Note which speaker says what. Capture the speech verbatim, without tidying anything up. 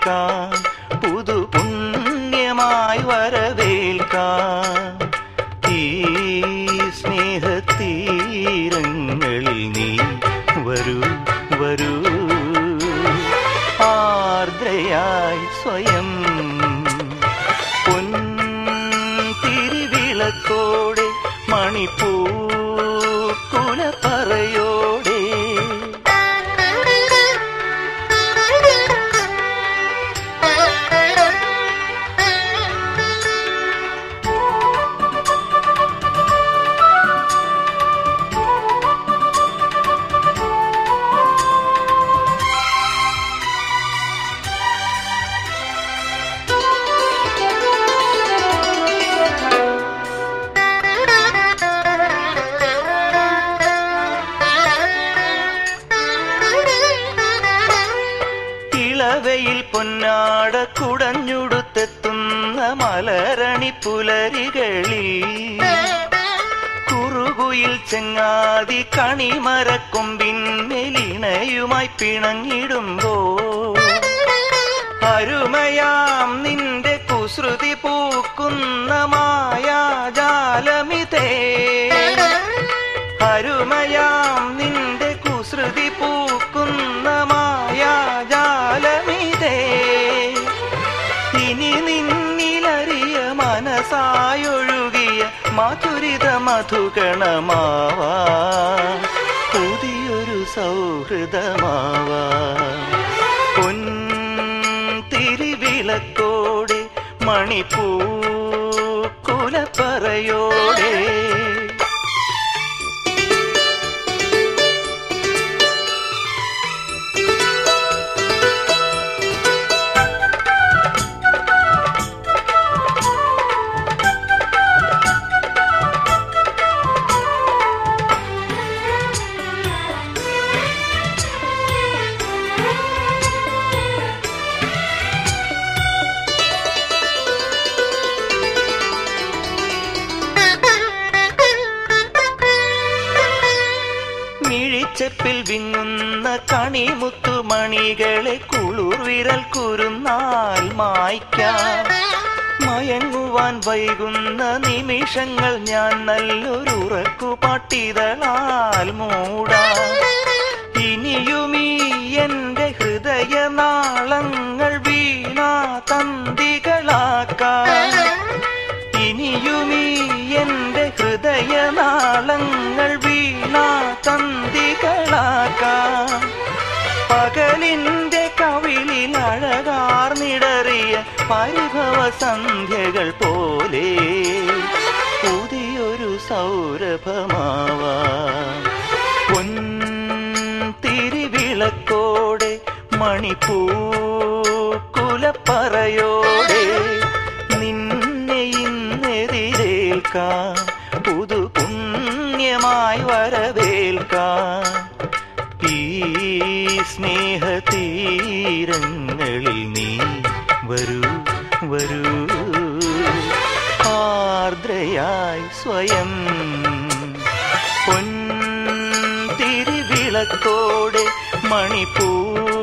Speaker 1: വരവേൽക്കാം, പുതു പുണ്യമായി വരവേൽക്കാം. ഈ സ്നേഹത്തീരങ്ങളിൽ നീ വരൂ വരൂ, ആർദ്രയായി സ്വയം പൊൻതിരിവിളക്കോടെ മണിപ്പൂക്കുലപ്പറയോടെ. ഇളവയിൽ പൊന്നാട കുടഞ്ഞുടുത്തെത്തുന്ന മലരണി പുലരികളിൽ കുറുകുയിൽ ചെങ്ങാതി കണിമരക്കൊമ്പിന്മേലിണയുമായി പിണങ്ങിടുമ്പോൾ അരുമയാം നിന്റെ കുസൃതി പൂക്കുന്ന മായാജാലമിതേ. അരുമയാം നിന്റെ കുസൃതി പൂക്കുന്ന മായാജാലമിതേ. ഇനി നിന്നിലറിയ മനസായൊഴുകിയ മധുരിത മധുഗണമാവാ, പുതിയൊരു സൗഹൃദമാവാ. പൊൻതിരിവിളക്കോടെ മണിപ്പൂക്കുലപ്പറയോടെ. മിഴിച്ചെപ്പിൽ വിങ്ങുന്ന കണിമുത്തുമണികളെ കുളിർവിരൽ കുരുന്നാൽ മായ്ക്കാം. മയങ്ങുവാൻ വൈകുന്ന നിമിഷങ്ങൾ ഞാൻ നല്ലൊരു ഉറക്കുപാട്ടിതളാൽ മൂടാം. ഇനിയുമീ എന്റെ ഹൃദയനാളങ്ങൾ വീണാ തന്തികളാക്കാം. ഇനിയുമീ എന്റെ ഹൃദയനാളങ്ങൾ വീണാ തന്തികളാക്കാം. പകലിന്റെ കവിളിൽ അഴകാർന്നിടറിയ പരിഭവ സന്ധ്യകൾ പോലെ പുതിയൊരു സൗരഭമാവാം. പൊൻതിരിവിളക്കോടെ മണിപ്പൂക്കുലപ്പറയോടെ നിന്നെ ഇന്നെതിരേൽക്കാം, പുതു പുണ്യമായി വരവേൽക്കാം. ഈ സ്നേഹതീരങ്ങളിൽ നീ വരൂ വരൂ, ആർദ്രയായി സ്വയം പൊൻതിരിവിളക്കോടെ മണിപ്പൂ